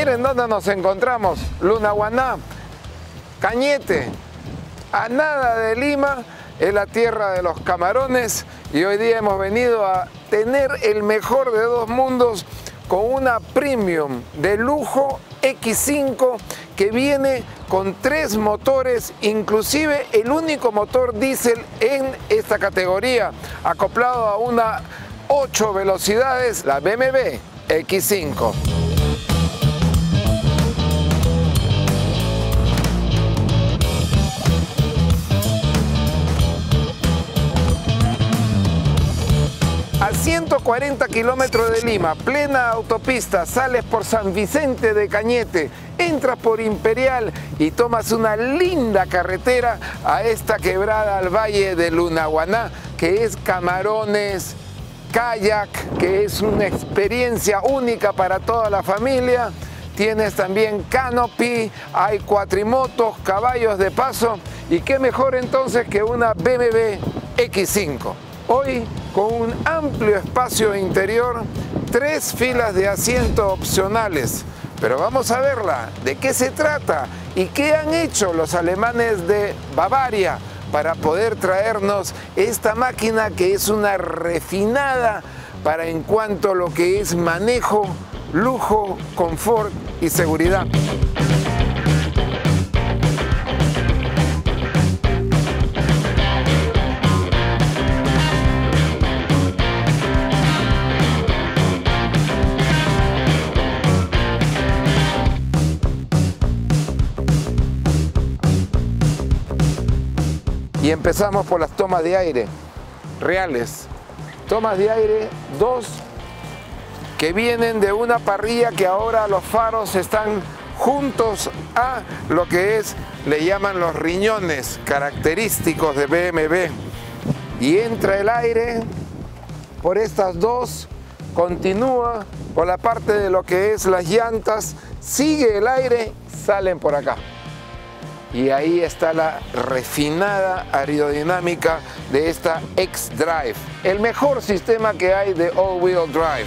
Miren dónde nos encontramos, Lunahuaná, Cañete, a nada de Lima, es la tierra de los camarones y hoy día hemos venido a tener el mejor de dos mundos con una Premium de lujo X5 que viene con 3 motores, inclusive el único motor diésel en esta categoría, acoplado a una 8 velocidades, la BMW X5. A 140 kilómetros de Lima, plena autopista, sales por San Vicente de Cañete, entras por Imperial y tomas una linda carretera a esta quebrada al valle de Lunahuaná, que es camarones, kayak, que es una experiencia única para toda la familia. Tienes también canopy, hay cuatrimotos, caballos de paso y qué mejor entonces que una BMW X5. Hoy con un amplio espacio interior, 3 filas de asiento opcionales. Pero vamos a verla, de qué se trata y qué han hecho los alemanes de Bavaria para poder traernos esta máquina que es una refinada para en cuanto a lo que es manejo, lujo, confort y seguridad. Y empezamos por las tomas de aire reales. Tomas de aire 2 que vienen de una parrilla que ahora los faros están juntos a lo que es, le llaman los riñones característicos de BMW. Y entra el aire por estas 2, continúa por la parte de lo que es las llantas, sigue el aire, salen por acá. Y ahí está la refinada aerodinámica de esta X-Drive, el mejor sistema que hay de all-wheel drive.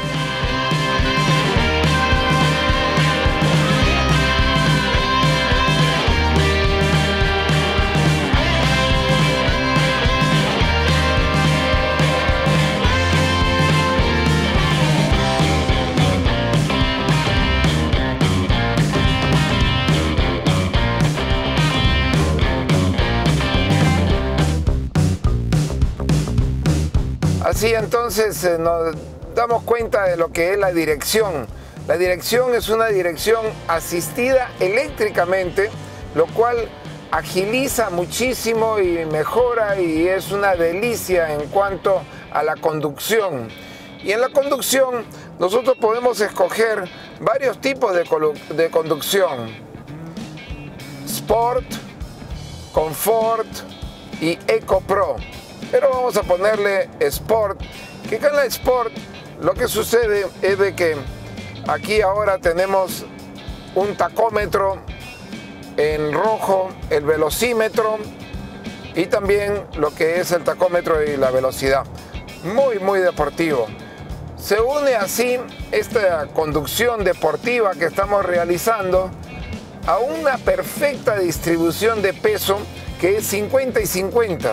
Así entonces nos damos cuenta de lo que es la dirección. La dirección es una dirección asistida eléctricamente, lo cual agiliza muchísimo y mejora y es una delicia en cuanto a la conducción. Y en la conducción nosotros podemos escoger varios tipos de conducción: Sport, Comfort y Eco Pro. Pero vamos a ponerle Sport, que con la Sport lo que sucede es de que aquí ahora tenemos un tacómetro en rojo, el velocímetro y también lo que es el tacómetro y la velocidad. Muy deportivo. Se une así esta conducción deportiva que estamos realizando a una perfecta distribución de peso que es 50 y 50.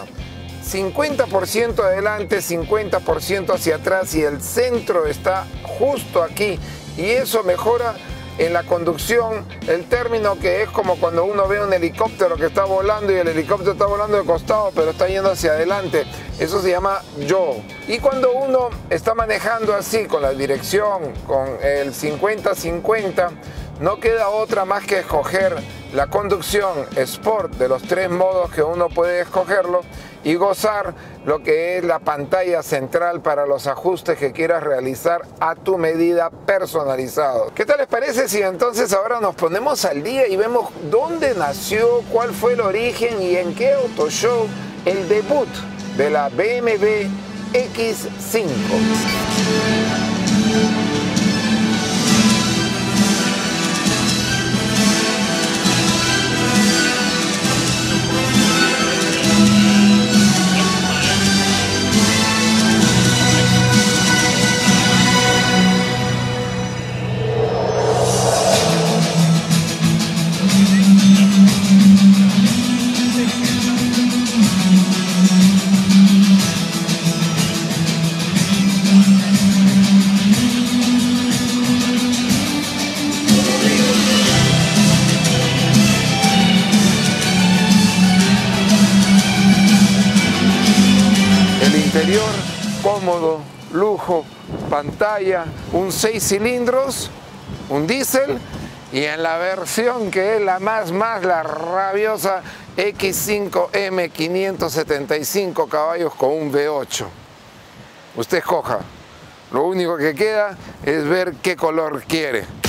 50% adelante, 50% hacia atrás y el centro está justo aquí y eso mejora en la conducción el término que es como cuando uno ve un helicóptero que está volando y el helicóptero está volando de costado pero está yendo hacia adelante. Eso se llama yaw. Y cuando uno está manejando así con la dirección, con el 50-50, no queda otra más que escoger la conducción Sport de los 3 modos que uno puede escogerlo y gozar lo que es la pantalla central para los ajustes que quieras realizar a tu medida personalizado. ¿Qué tal les parece si entonces ahora nos ponemos al día y vemos dónde nació, cuál fue el origen y en qué auto show el debut de la BMW X5? interior, cómodo, lujo, pantalla, un 6 cilindros, un diésel, y en la versión que es la la rabiosa X5M 575 caballos con un V8. Usted escoja. Lo único que queda es ver qué color quiere.